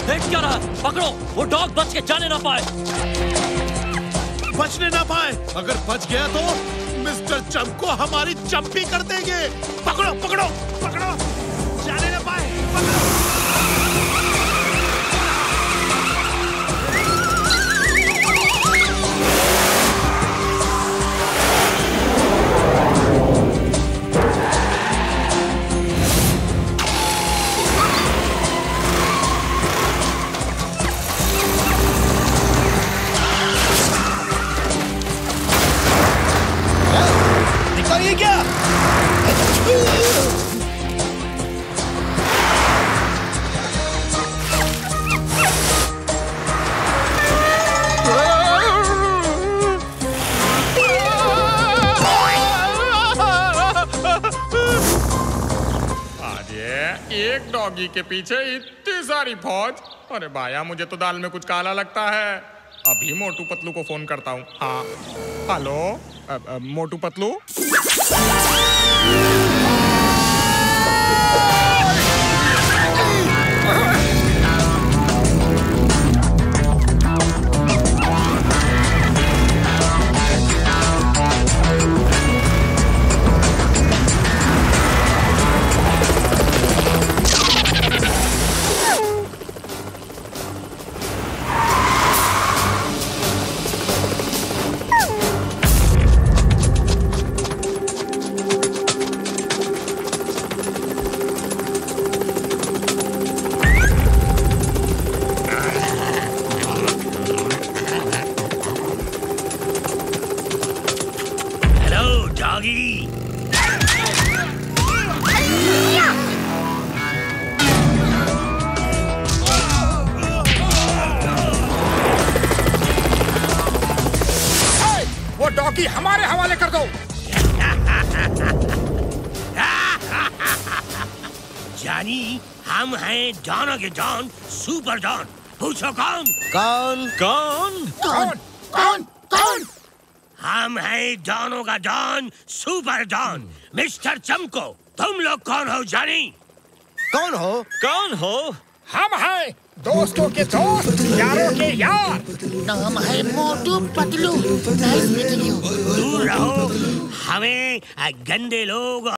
देख क्या रहा है? पकड़ो, वो डॉग बच के जाने ना पाए। बचने ना पाए? अगर बच गया तो मिस्टर चमको हमारी चंपी कर देंगे। पकड़ो पकड़ो पकड़ो, जाने ना पाए, पकड़ो। ये क्या? एक डॉगी के पीछे इतनी सारी फौज। अरे भाया, मुझे तो दाल में कुछ काला लगता है। अभी मोटू पतलू को फोन करता हूँ। हाँ, हेलो मोटू पतलू। वो डॉगी हमारे हवाले कर दो। जानी, हम हैं डॉनों के डॉन, सुपर डॉन। पूछो कौन? कौन कौन कौन कौन कौन? हम हैं डॉनों का डॉन, सुपर डॉन, मिस्टर चमको। तुम लोग कौन हो जानी? कौन हो? कौन हो? हम हैं दोस्तों के दोस्त, यारों के यार। नाम है Motu Patlu. Nice meeting you. दूर रहो, हमें गंदे लोग